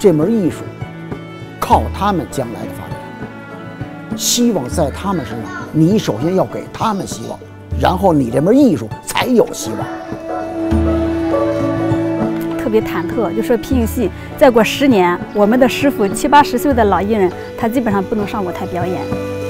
这门艺术靠他们将来的发展，希望在他们身上，你首先要给他们希望，然后你这门艺术才有希望。 特别忐忑，就说皮影戏再过10年，我们的师傅70、80岁的老艺人，他基本上不能上舞台表演。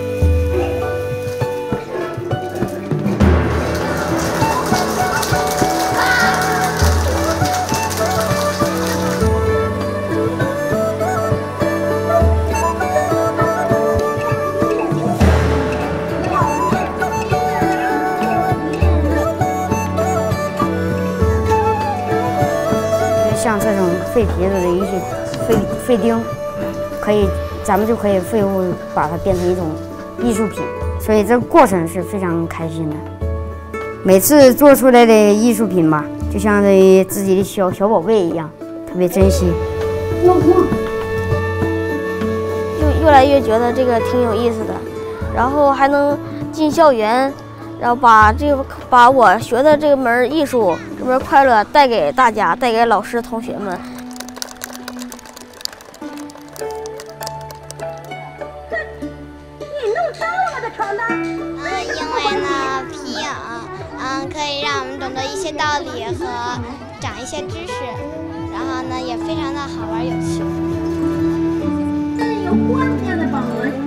像这种废皮子的一些废钉，咱们就可以废物把它变成一种艺术品，所以这个过程是非常开心的。每次做出来的艺术品吧，就像这自己的小宝贝一样，特别珍惜。 就越来越觉得这个挺有意思的，然后还能进校园，然后把我学的这门艺术、这门快乐带给大家，带给老师同学们。 你弄脏了我的床单。 因为呢，皮影，可以让我们懂得一些道理和长一些知识，然后呢，也非常的好玩有趣。 有关键的保温。